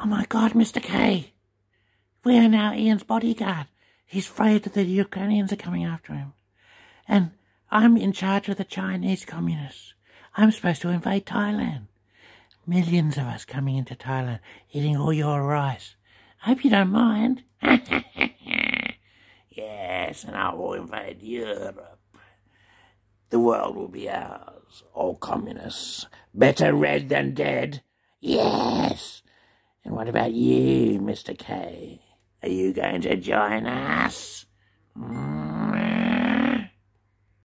Oh my God, Mr. K. We are now Ian's bodyguard. He's afraid that the Ukrainians are coming after him. And I'm in charge of the Chinese communists. I'm supposed to invade Thailand. Millions of us coming into Thailand, eating all your rice. I hope you don't mind. Yes, and I will invade Europe. The world will be ours, all communists. Better red than dead. Yes. And what about you, Mr. K? Are you going to join us?